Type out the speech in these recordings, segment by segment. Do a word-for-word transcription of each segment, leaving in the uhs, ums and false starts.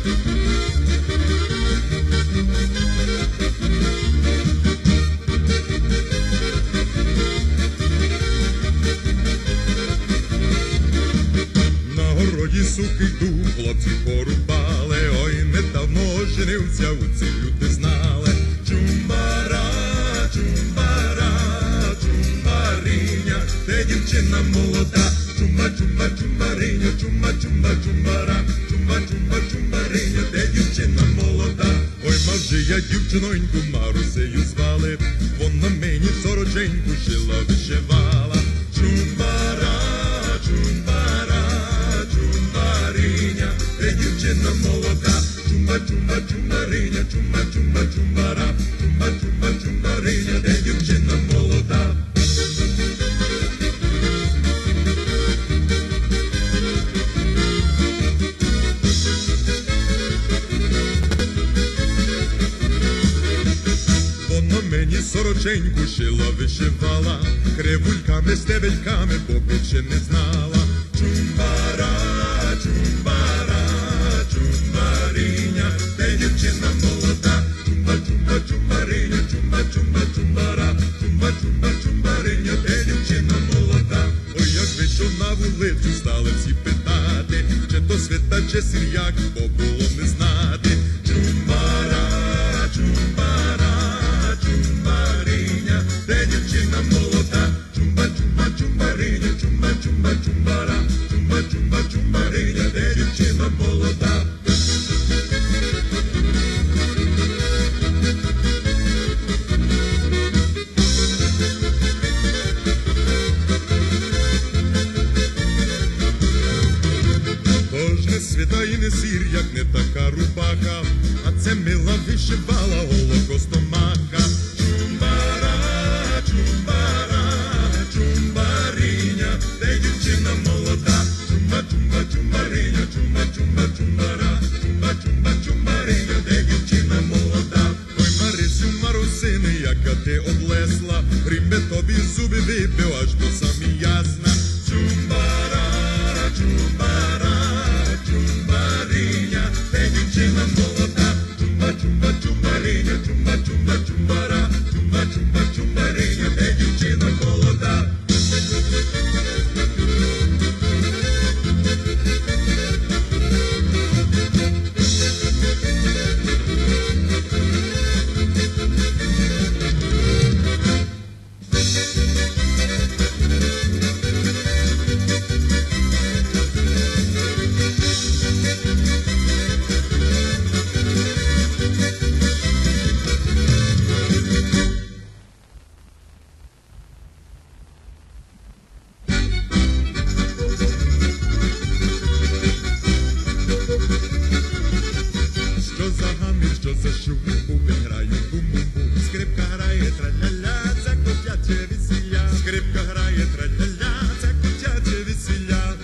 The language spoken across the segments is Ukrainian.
Суки йду, хлопці порубали, ой, недавно женився, у ці люди знали. Чумбара, чумбара, чумбариня, де дівчина молода. Чумба, чумба, чумбариня, чумба, чумба, чумбара, чумба, чумба, чумбариня, де дівчина молода. Ой, мав же я дівчиноньку, Марусею звали, вона мені сороченьку шила, вишивала. Чумбара, чумбара, чумбариня, де дівчина молода. Чумба, чумба, чумбариня, чумба, чумба, чумбара, чумба, чумба, чумбариня, де дівчина молода. Вона мені сороченьку шила, вишивала, кривульками, стебельками, поки ще не знала. Чумбара, чумбара, чумбариня, де дівчина молода. Чумба, чумба, чумбариня, чумба, чумба, чумбара, чумба, чумба, чумбариня, де дівчина молода. Ой, як вийшов на вулицю, стали всі питати, чи то свята, чи сір'як, бо було не знати. Чумбара, чумбара, чумбариня, де дівчина молода. Чумба, чумба, чумбариня, чумба, чумба, чумбара, чумба, чумба, чумбариня, де дівчина молода. Тож не свята і не сір, як не така рубака, а це мила вишивала голокостомака. Чумбара, чумбара, чумбариня, де дівчина молода. Чумба, чумба, чумбариня, чумба, чумба, чумбара, чумба, чумба, чумбариня, де дівчина молода. Ой, Марисю, Марусини, яка ти облесла, грім би тобі зуби вибив, аж до самі ясна. Чумбара, чумбара, чумбариня, де дівчина молода. Чумба, чумба, чумбариня, чумба, чумба, чумбара, чумба, чумба, чумбариня, де дівчина молода. Що за гамір, що за шум, бубен грає, бум-бум-бум. Скрипка грає, траля-ля, це котяче весілля. Скрипка грає, траля-ля, це котяче весілля.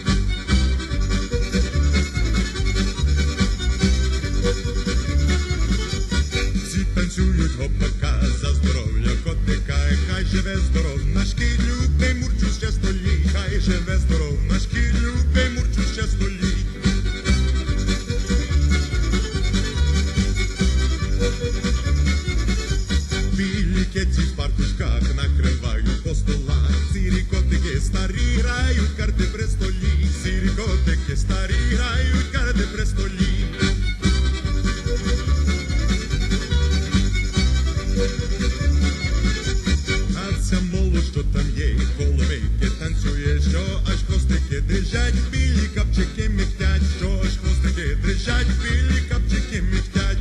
Всі танцюють гопака за здоров'я котика. Хай живе здоров наш кіт, любий мурчу ще столі. Хай живе здоров наш кіт, любий мурчу ще столі. Ці в партушках накривають по столах. Сірі котики старі грають карти при столі. Сірі котики старі грають карти при столі. А ця молодь, що там є, коломийки танцює, що аж хвостики дрижать, білі капчики михтять, що аж хвостики дрижать, білі капчики михтять.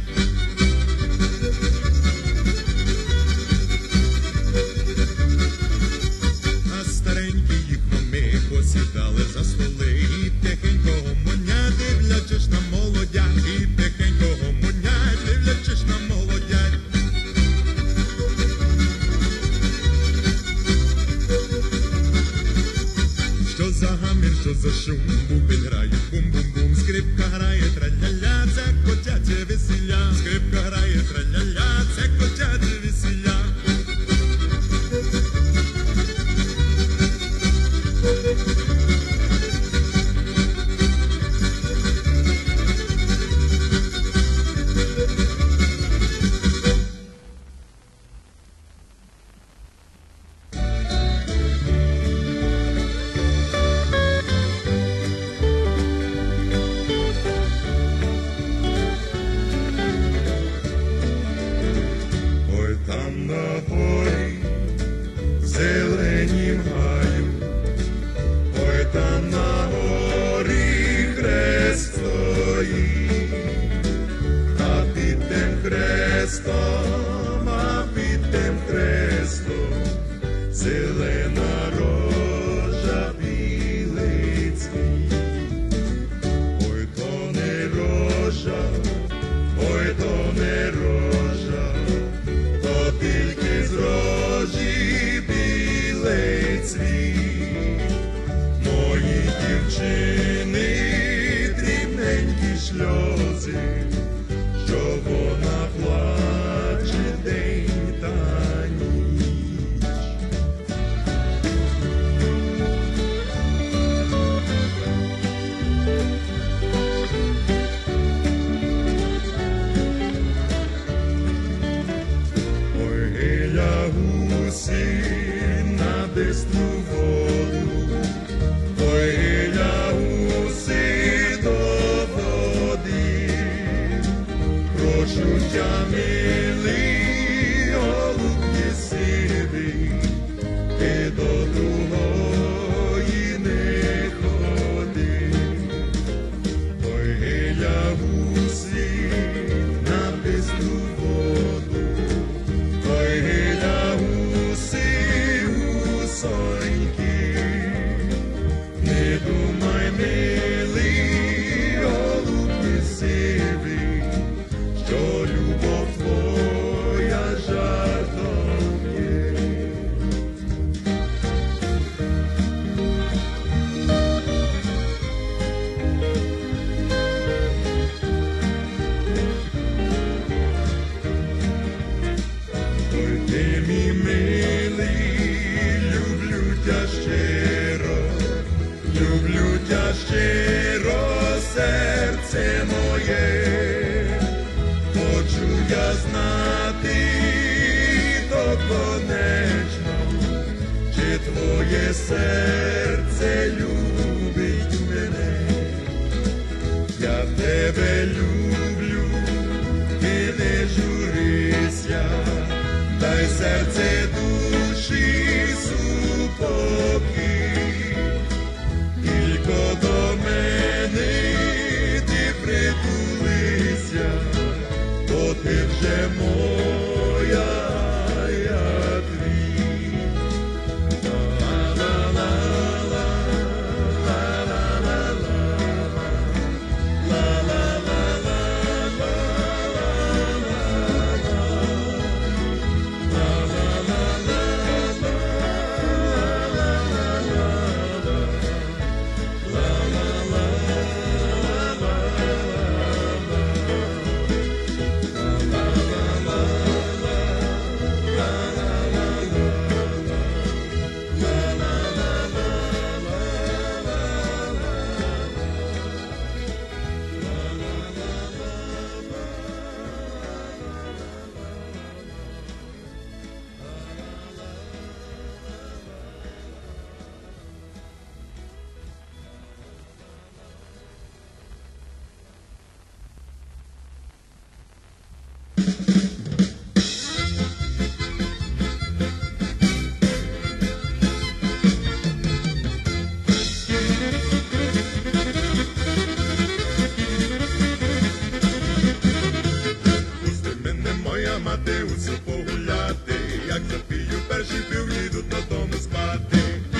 Сідали за столи і тихенько гомонять, дивлячись на молодять, і тихенько гомонять, дивлячись на молодять. Що за гамір, що за шум, бубен грає, бум-бум-бум. Скрипка грає, траля-ля, це котяче весілля. Скрипка грає, траля-ля, це котяче весілля. хрестом, а під тим хрестом зелена рожа, білий цвіт. Ой, то не рожа, ой, то не рожа, то тільки з рожі білий цвіт. Мої дівчини дрібненькі сльози, що вона плаче день та ніч. Ой, геля гусі на десну воду, ой, геля гуси до води. Прошу тя, милий, голубки сивий, ти до другої не ходи. Ой, геля гусі на десну воду, ой, геля гуси, гусоньки. Не думай, милий, голубки сивий, що любов твоя жартом є. Ой, ти мій милий, люблю тя щиро, люблю тя щиро, серце моє. Хочу я знати доконечно, чи твоє серце любить мене. Я тебе люблю, ти не журися, дай серце душі супокій. Тільки до мене ти притулися, то ти вже моя, а я твій. Ла-ла-ла-ла, ла-ла-ла-ла, Матеусу погуляти, як запію перший пів, їдуть додому спати.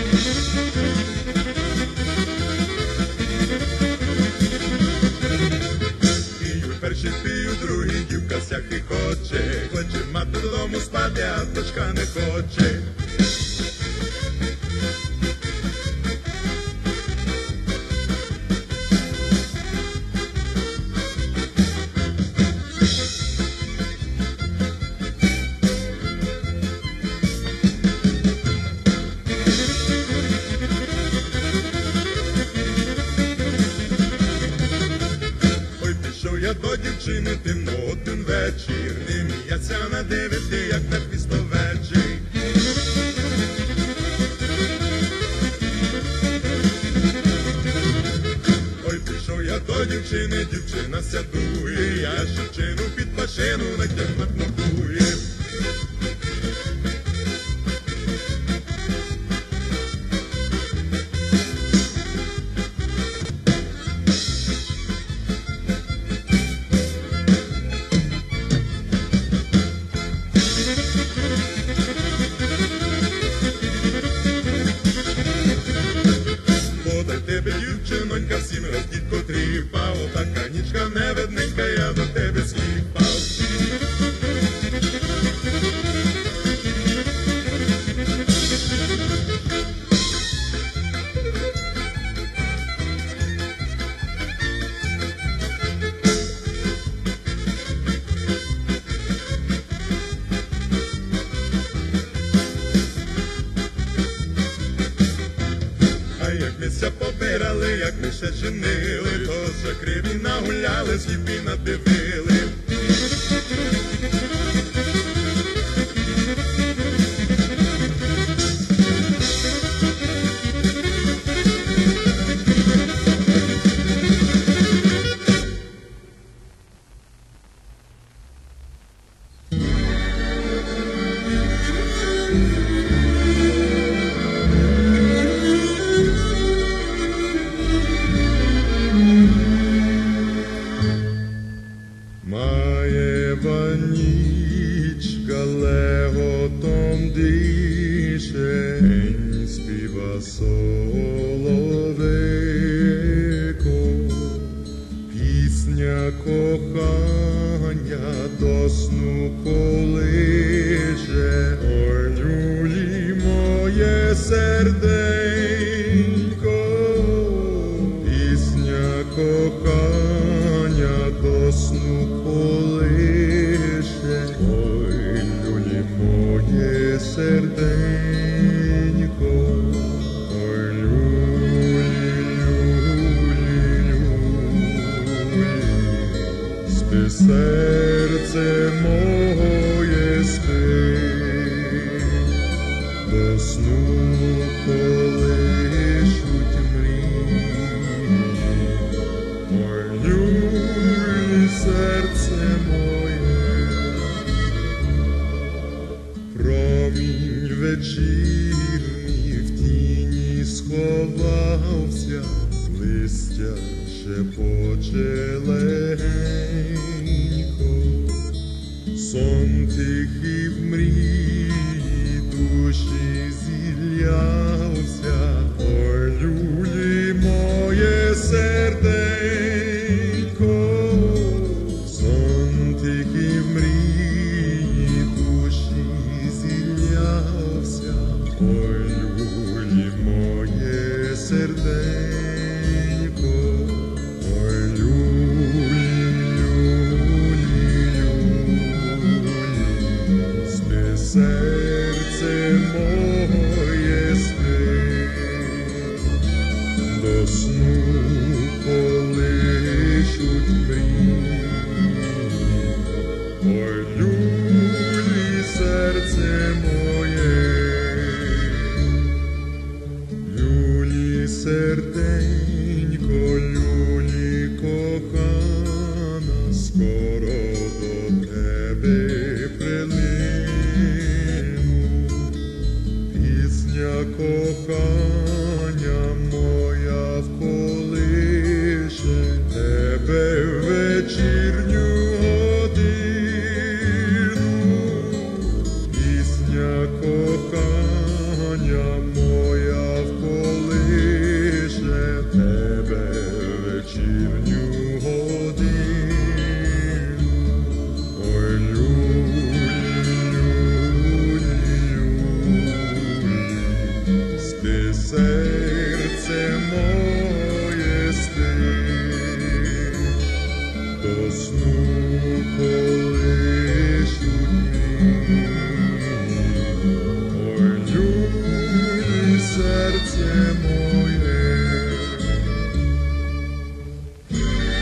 Пію перший пів, другий дівка сяки хоче, кличе мати додому спати, а дочка не хоче. Я до дівчини темно один вечір, не м'яться на дев'яти, як на пістовечі. Ой, пішов я до дівчини, дівчина сядує, я дівчину під машину натягнуть ногує. дівчинонька, сім раз дідко тріпав, така нічка невидненька, я до тебе сліпав. Як ми ся побирали, як ми ще чинили, то за криві нагуляли, сліпі надивили. Маєва нічка леготом дише, співа соловейко, пісня кохання до сну колише. Ой, люлі моє серденько, пісня кохання до сну колише. Ой, люлі моє серденько, ой, люлі, люлі, люлі, спи, серце моє, спи, до сну колишуть мрії. Ой, люлі, серце моє, промінь вечірній в тіні сховався, листя шепоче легенько, сон тихий в мрії душі зіллявся. Ой, люлі моє серденько, сон тихий в мрії душі зіллявся. Ой, люлі моє серденько, ой, люлі, люлі, люлі, спи, серце моє, спи, до сну колишуть мрії. Ой, люлі, серце моє, люлі, серденько, люлі кохана, скоро до тебе прилину. Пісня кохання моя вколише тебе в вечірню годину. Пісня кохання моя вколише тебе в вечірню годину. Ой, люлі, люлі, люлі, спи, серце моє, спи, до сну колишуть мрії. Ой, люлі, серце моє.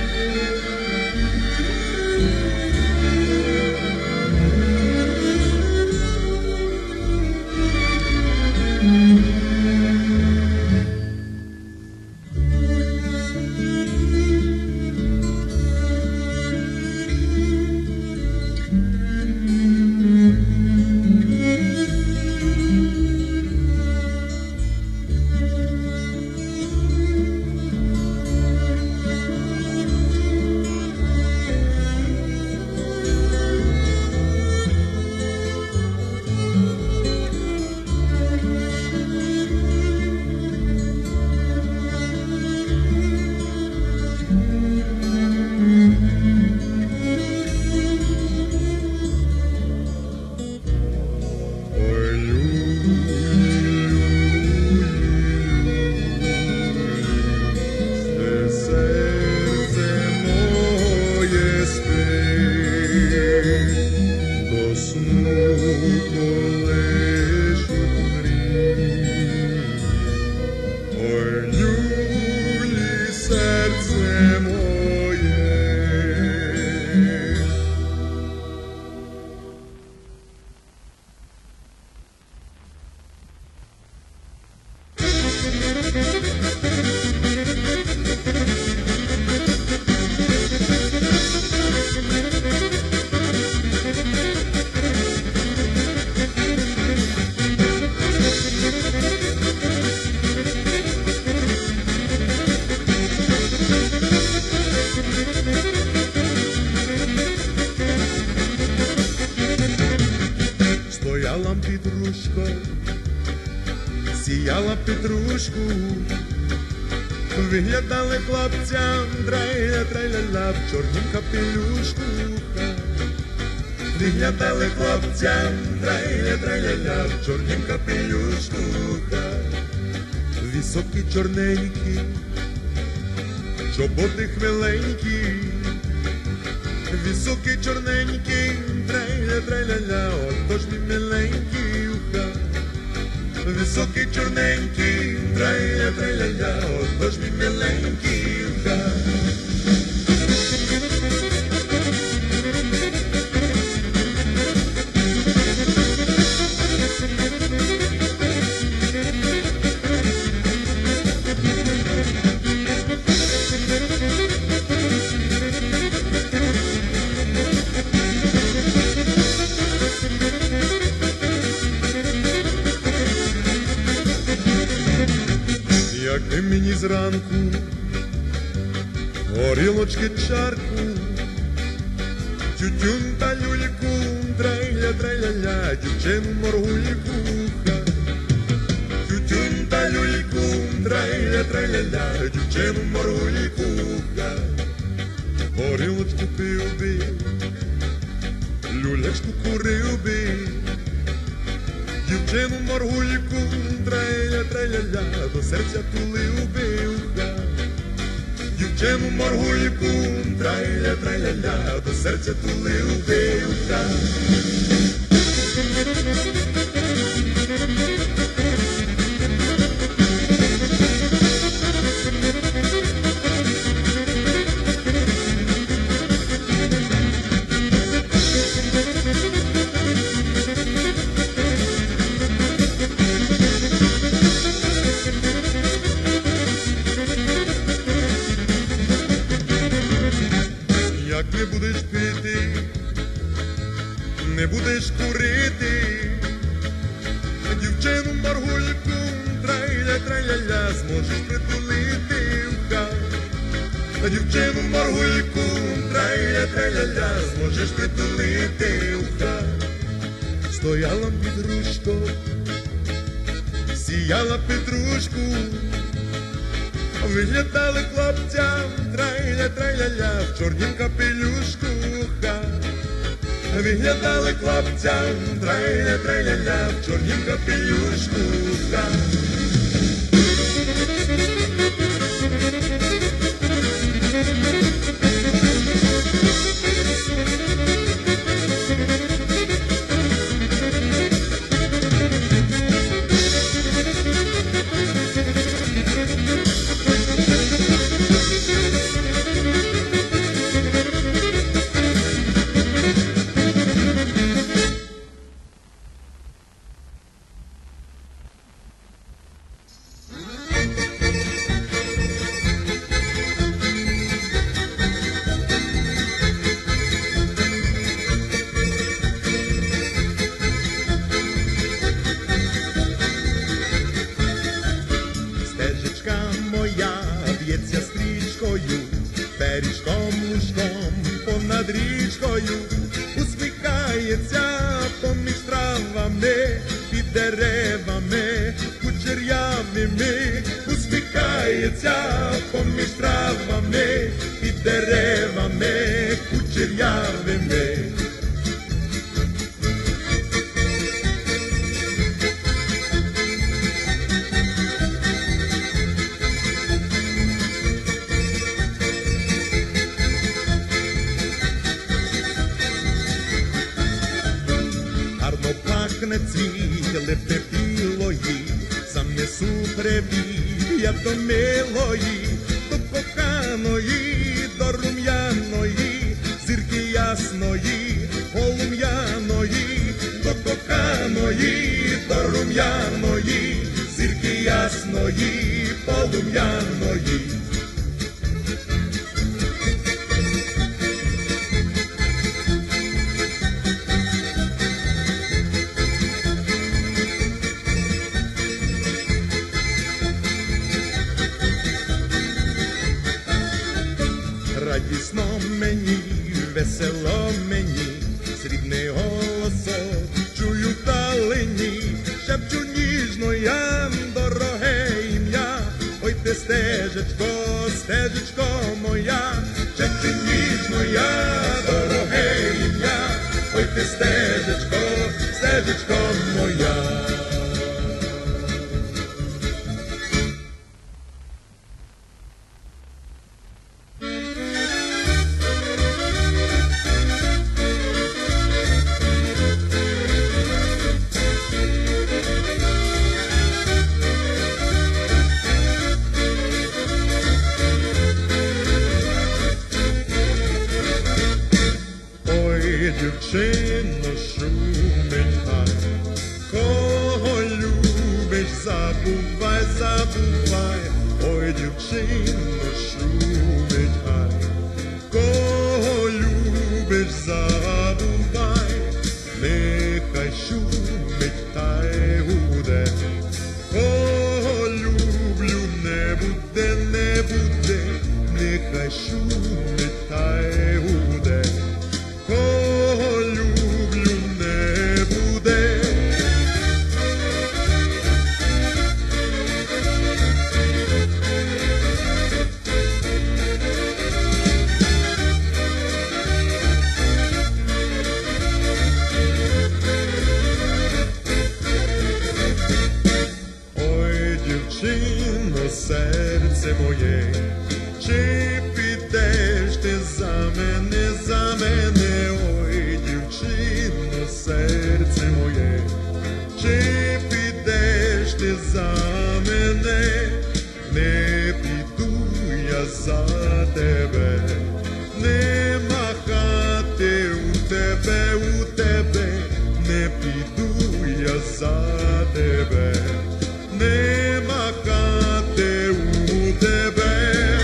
сіяла петрушку, виглядали хлопцям трай-ля-трай-ля-ля в чорнім капелюшку. Виглядали хлопцям трай-ля-трай-ля-ля в чорнім капелюшку. Високі чорненькі, чоботи хмеленькі, високі чорненькі, трай-ля-трай-ля-ля, отож мій миленький уха. Високі чорненькі, трай-ля-трай-ля-ля, отож мій миленький уха. Як ти мені зранку горілочки чарку, тютюн та люльку, трай-ля-трай-ля-ля, дівчину моргульку. Тютюн та люльку, трай-ля-трай-ля-ля, дівчину моргульку. Горілочку пив би, люлячку курив би, дівчину моргульку, трай-ля-трай-ля-ля, до серця тулив би уха. Дівчину моргульку, трай-ля-трай-ля-ля, до серця тулив би уха. Як не будеш пити, не будеш курити, дівчину моргульку, трай-ля-трай-ля-ля, зможеш притулити уха. Дівчину моргульку, трай-ля-трай-ля-ля, зможеш притулити уха. Стояла під грушком, сіяла петрушку, виглядали хлопцям трай-ля-трай-ля-ля в чорнім капелюшку. Виглядали хлопцям трай-ля-трай-ля-ля в чорнім капелюшку. Б'ється стрічкою, пиріжком лужком понад річкою, усміхається поміж травами, під деревами кучерявими, усміхається поміж травами, під деревами кучерявими. Пахне цвіт, липне білої, сам несу привіт я до милої, до коханої, до рум'яної, зірки ясної, полум'яної, до коханої, до рум'яної, зірки ясної, полум'яної. Радісно мені, весело мені, срібний голосок чую вдалині, шепчу ніжно я дорогу. стежечко, стежечко моя, чи ти ніч моя, дороге ім'я, ой ти стежечко, стежечко моя. Дівчино, шумить гай, кого любиш, забувай, забувай. Ой, дівчино, шумить гай, кого любиш, забувай. Нехай шумить та й гуде, кого люблю, не буде, не буде. Нехай шумить та й гуде, кого люблю, не буде. Ой, дівчино, серце моє, чи підеш ти за мене, за мене? Ой, дівчино, серце моє, чи підеш ти за мене? Не піду я за тебе, нема хати у тебе, у тебе, не піду я за тебе, нема хати у тебе.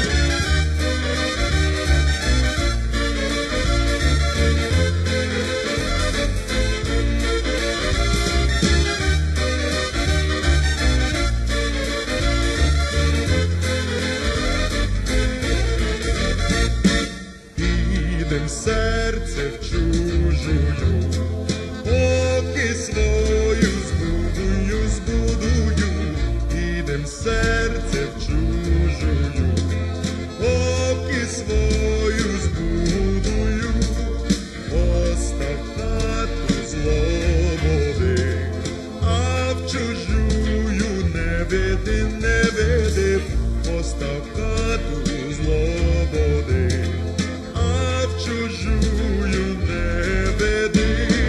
Ідем серце в чужую, поки свою збудую, збудую. Ідем серце в чужую, поки свою збудую. Постав хату злободи, а в чужую не веди, не веди. Постав хату злободи, а в чужую не веди.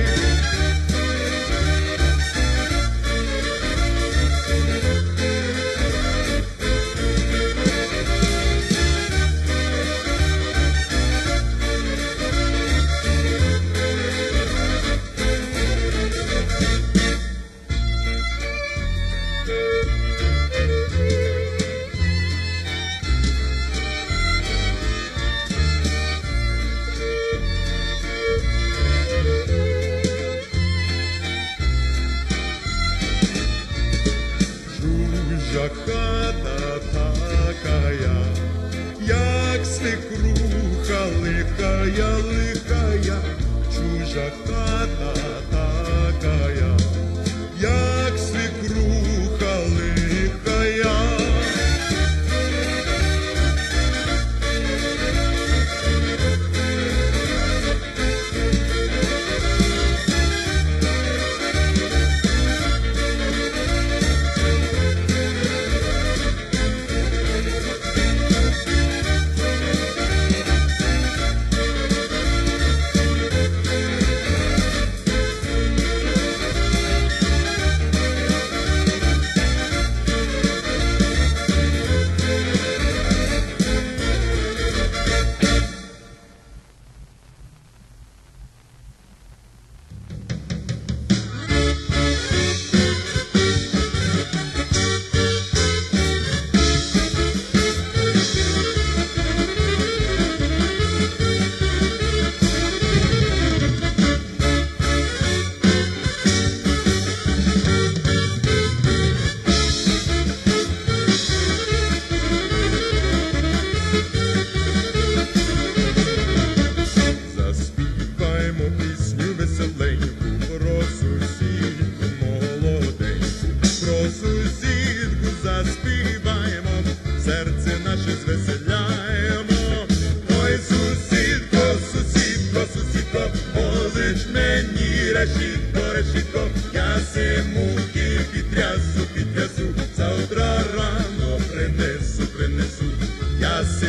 Чужа хата такая, як свекруха лихая, лихая. Чужа хата такая, як свекруха лихая.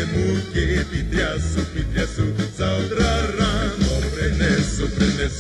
муки підрясу, підрясу, завтра рано принесу, принесу.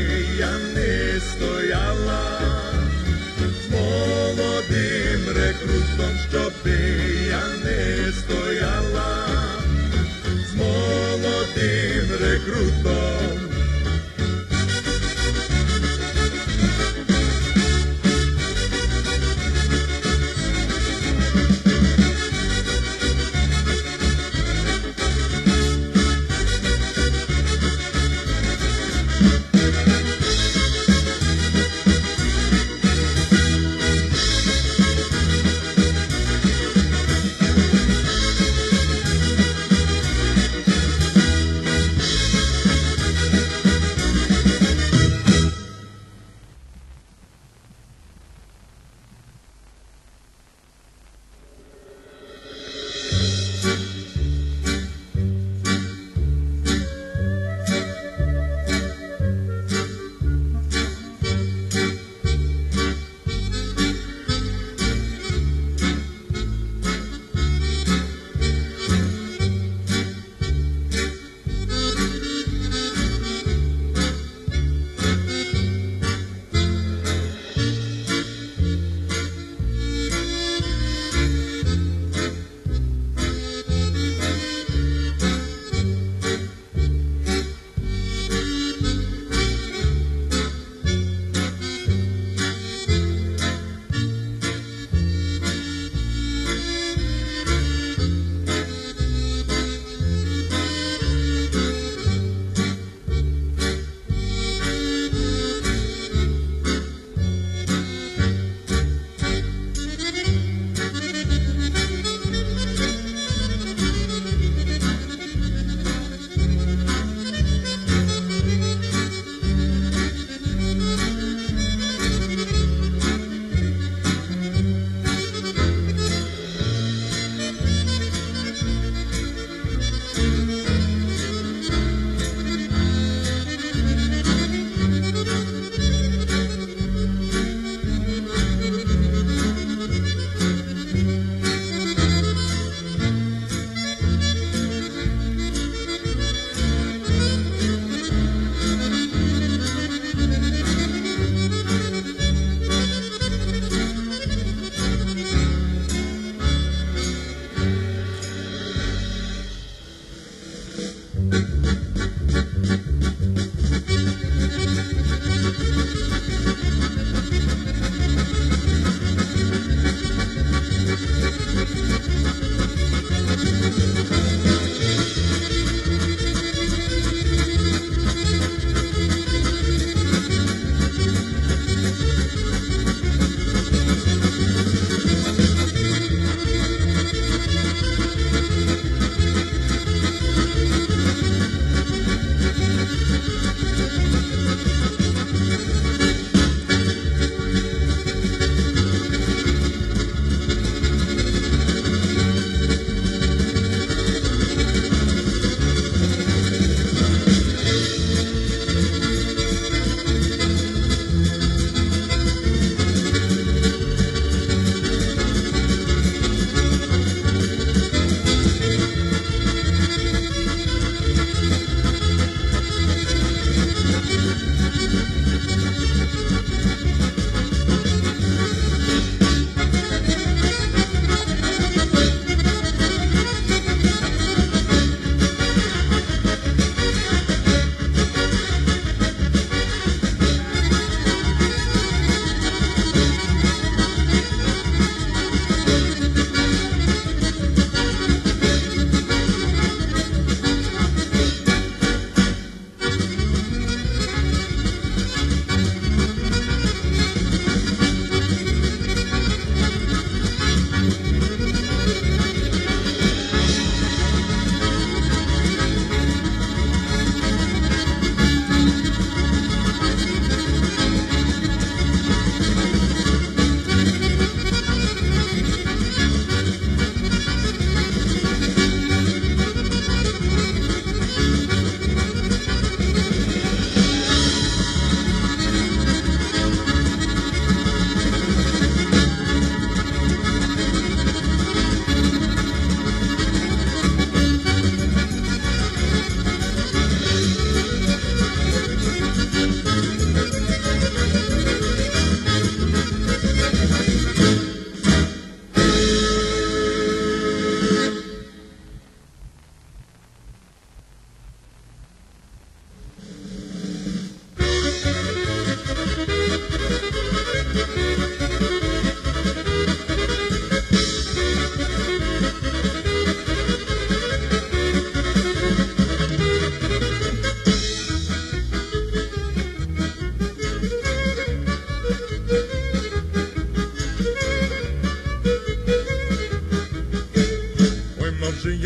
я не стояла, з молодим рекрутом, щоби я не стояла, з молодим рекрутом.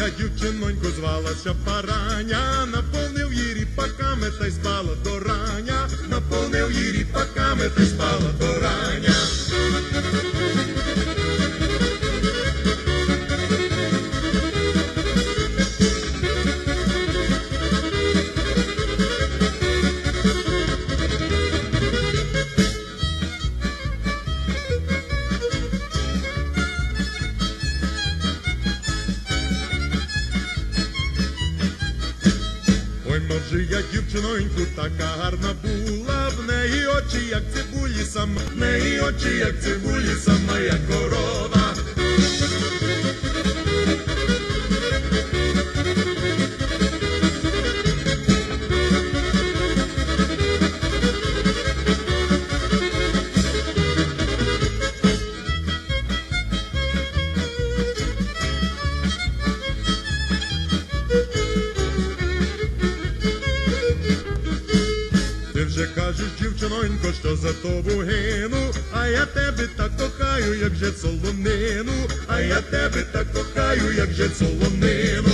я дівчиноньку, звалася Параня, наповнив її ріпаками та й спала до рання, наповнив її ріпаками та й спала до рання. Може я дівчиноньку така гарна була, в неї очі, як цибулі сама, в неї очі, як цибулі сама, як корова. Вже кажеш, дівчинонько, що за тобу гину, а я тебе так кохаю, як же солонину, а я тебе так кохаю, як же солонину.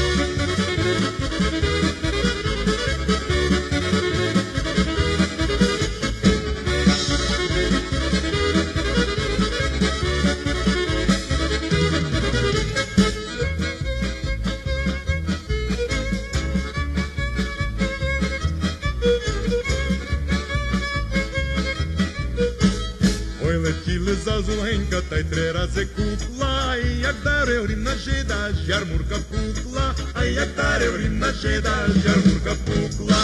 Летіли зазуленька, та й три рази кукла, і як дарив рім на жида, ярмурка пукла, а як дарив рім на жида, ярмурка пукла.